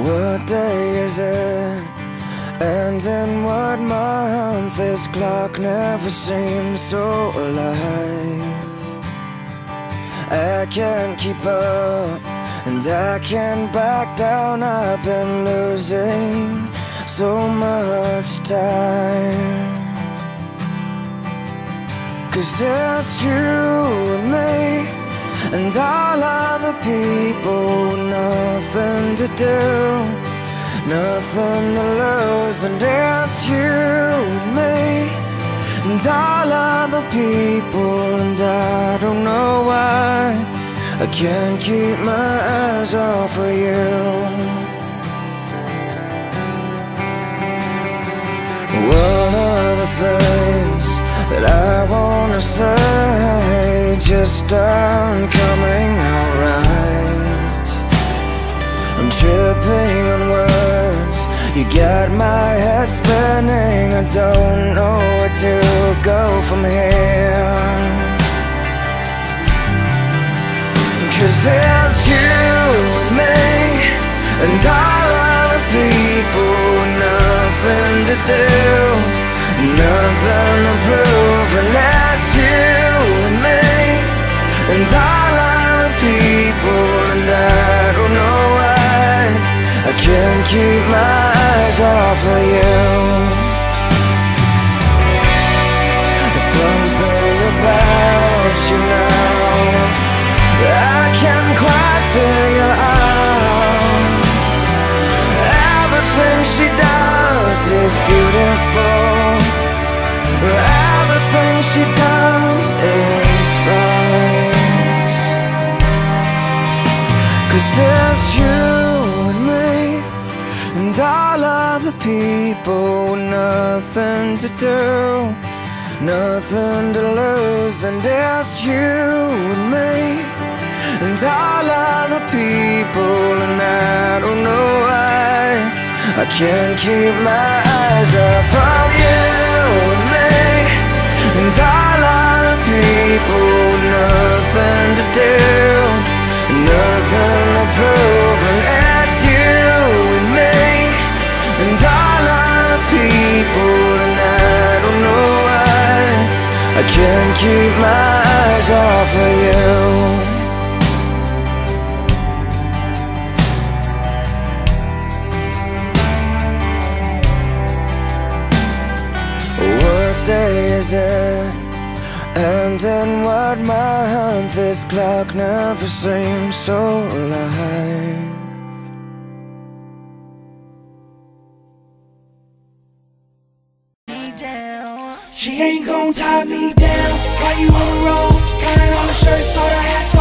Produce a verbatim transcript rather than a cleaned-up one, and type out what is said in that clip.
What day is it? And in what month? This clock never seems so alive. I can't keep up, and I can't back down. I've been losing so much time. 'Cause it's you and me, and all other people with nothing to do, nothing to lose. And it's you and me, and all other people. And I don't know why I can't keep my eyes off of you. One of the things that I wanna say just aren't coming out right. I'm tripping on words, you got my head spinning. I don't know where to go from here. 'Cause it's you and me, and all other people with nothing to do, nothing to prove. And that's you and me, and all other people. And I don't know why I can't keep my eyes off of you. Something about you now I can't quite figure out. Everything she does is beautiful, everything she does is right. 'Cause it's you and me, and all other people with nothing to do, nothing to lose. And it's you and me, and all other people. And I don't know why I can't keep my eyes off of you and me, and all other people. Nothing to do, nothing to prove. And it's you and me, and all other people. And I don't know why I can't keep my eyes off of you. What day is it? And in what month? This clock never seems so alive. She ain't gon' tie me down. Why you on the road? Counting all the shirts, all the hats,